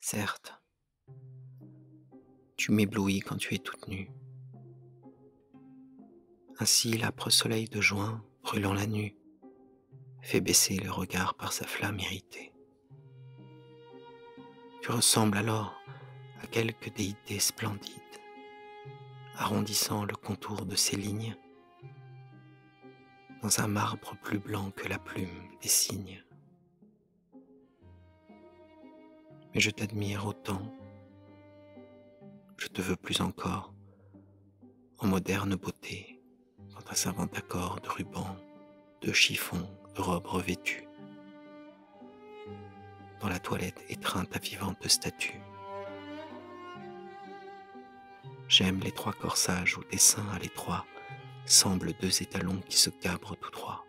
Certes, tu m'éblouis quand tu es toute nue. Ainsi l'âpre soleil de juin, brûlant la nue, fait baisser le regard par sa flamme irritée. Tu ressembles alors à quelque déité splendide, arrondissant le contour de ses lignes, dans un marbre plus blanc que la plume des cygnes. Mais je t'admire autant, je te veux plus encore, en moderne beauté, dans un savant accord de rubans, de chiffons, de robes revêtues, dans la toilette étreinte à vivante statue. J'aime les trois corsages où tes seins à l'étroit semblent deux étalons qui se cabrent tout droit.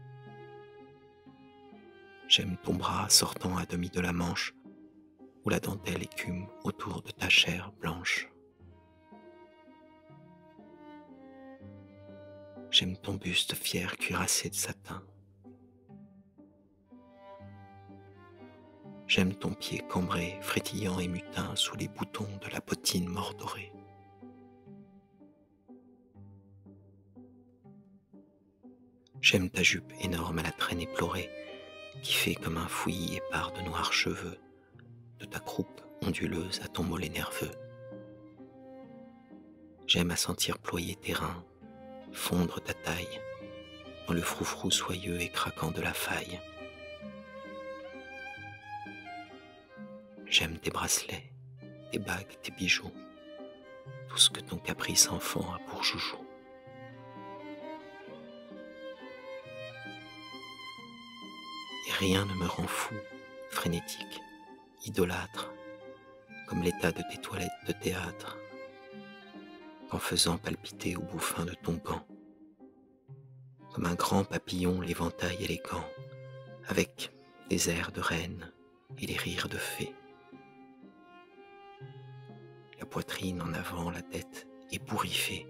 J'aime ton bras sortant à demi de la manche, où la dentelle écume autour de ta chair blanche. J'aime ton buste fier cuirassé de satin. J'aime ton pied cambré, frétillant et mutin sous les boutons de la bottine mordorée. J'aime ta jupe énorme à la traîne éplorée, qui fait comme un fouillis épars de noirs cheveux, de ta croupe onduleuse à ton mollet nerveux. J'aime à sentir ployer tes reins, fondre ta taille, dans le froufrou soyeux et craquant de la faille. J'aime tes bracelets, tes bagues, tes bijoux, tout ce que ton caprice enfant a pour joujou. Et rien ne me rend fou, frénétique, idolâtre, comme l'état de tes toilettes de théâtre, qu'en faisant palpiter au bouffin de ton gant, comme un grand papillon l'éventail élégant, avec les airs de reine et les rires de fée. La poitrine en avant, la tête ébouriffée.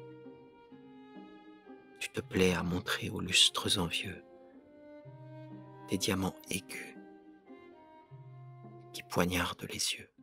Tu te plais à montrer aux lustres envieux des diamants aigus qui poignardent les yeux.